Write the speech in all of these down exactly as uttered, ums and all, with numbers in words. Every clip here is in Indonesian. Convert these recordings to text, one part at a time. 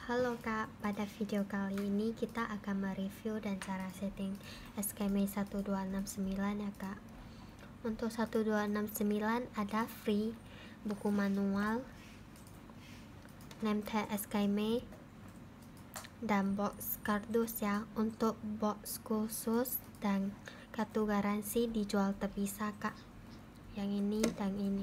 Halo Kak, pada video kali ini kita akan mereview dan cara setting S K M E satu dua enam sembilan ya Kak. Untuk satu dua enam sembilan ada free buku manual, name tag S K M E, dan box kardus ya. Untuk box khusus dan kartu garansi dijual terpisah Kak, yang ini dan ini.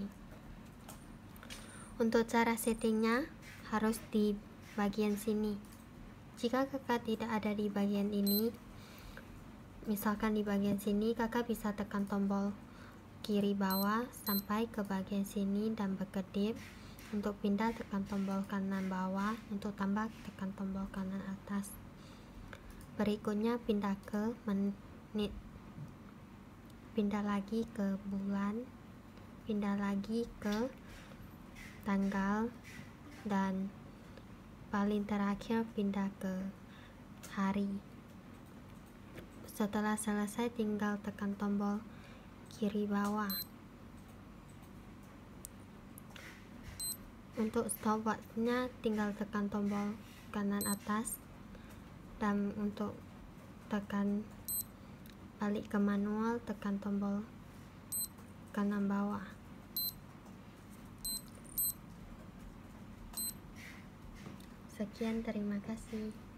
Untuk cara settingnya harus di bagian sini. Jika kakak tidak ada di bagian ini, misalkan di bagian sini, kakak bisa tekan tombol kiri bawah sampai ke bagian sini dan berkedip. Untuk pindah, tekan tombol kanan bawah. Untuk tambah, tekan tombol kanan atas. Berikutnya pindah ke menit, pindah lagi ke bulan, pindah lagi ke tanggal, dan paling terakhir pindah ke hari. Setelah selesai, tinggal tekan tombol kiri bawah. Untuk stopwatchnya tinggal tekan tombol kanan atas, dan untuk tekan balik ke manual, tekan tombol kanan bawah. Sekian, terima kasih.